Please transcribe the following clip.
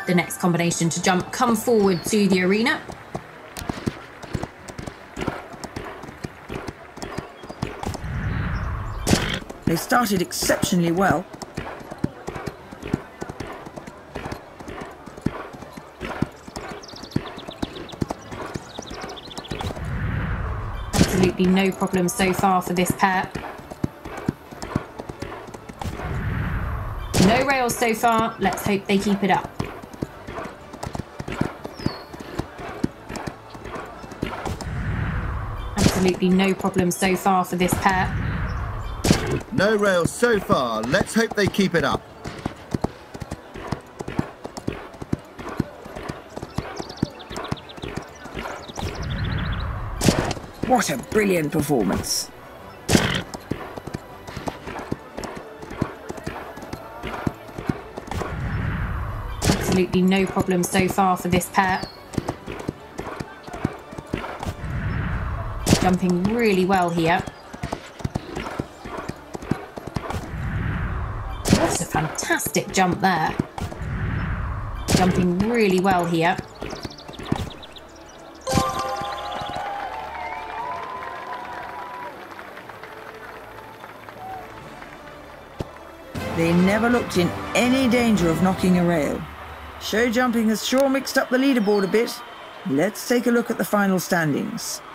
the next combination to jump come forward to the arena. They started exceptionally well. Absolutely no problem so far for this pair. No rails so far. Let's hope they keep it up. Absolutely no problem so far for this pair. No rails so far. Let's hope they keep it up. What a brilliant performance. Absolutely no problem so far for this pair. Jumping really well here. What a fantastic jump there. Jumping really well here. They never looked in any danger of knocking a rail. Show jumping has sure mixed up the leaderboard a bit. Let's take a look at the final standings.